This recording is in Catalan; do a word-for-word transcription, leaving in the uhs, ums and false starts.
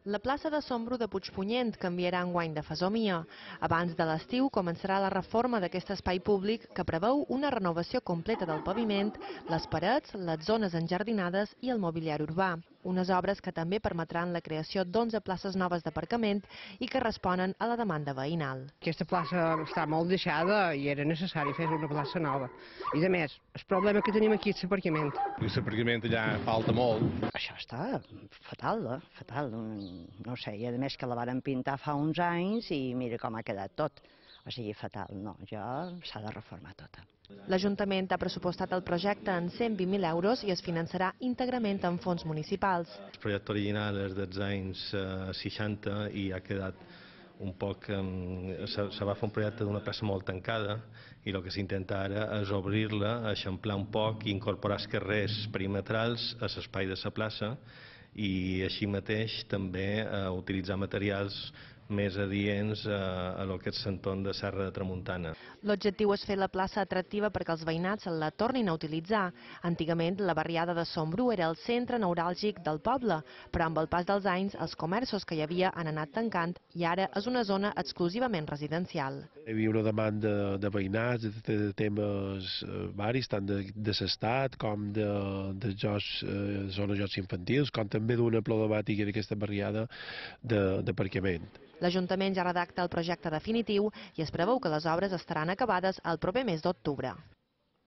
La plaça de Sombru de Puigpunyent canviarà enguany de fesomia. Abans de l'estiu començarà la reforma d'aquest espai públic que preveu una renovació completa del paviment, les parets, les zones enjardinades i el mobiliari urbà. Unes obres que també permetran la creació d'onze places noves d'aparcament i que responen a la demanda veïnal. Aquesta plaça està molt deixada i era necessari fer una plaça nova. I a més, el problema que tenim aquí és l'aparcament. I l'aparcament allà falta molt. Això està fatal, eh? fatal. No sé, i a més que la varen pintar fa uns anys i mira com ha quedat tot. O sigui, fatal, no, jo s'ha de reformar tota. L'Ajuntament ha pressupostat el projecte en cent vint mil euros i es finançarà íntegrament amb fons municipals. El projecte original és dels anys eh, seixanta i ha quedat un poc... Eh, se, se va fer un projecte d'una plaça molt tancada i el que s'intenta ara és obrir-la, eixamplar un poc i incorporar els carrers perimetrals a l'espai de la plaça i així mateix també eh, utilitzar materials més adients a, a lo que és l'entorn de Serra de Tramuntana. L'objectiu és fer la plaça atractiva perquè els veïnats la tornin a utilitzar. Antigament, la barriada de Sombru era el centre neuràlgic del poble, però amb el pas dels anys els comerços que hi havia han anat tancant i ara és una zona exclusivament residencial. Hi havia una demanda de veïnats, de, de temes eh, varis, tant de, de l'estat com de, de jocs, eh, zones jocs infantils, com també d'una problemàtica d'aquesta barriada d'aparcament. L'Ajuntament ja redacta el projecte definitiu i es preveu que les obres estaran acabades el proper mes d'octubre.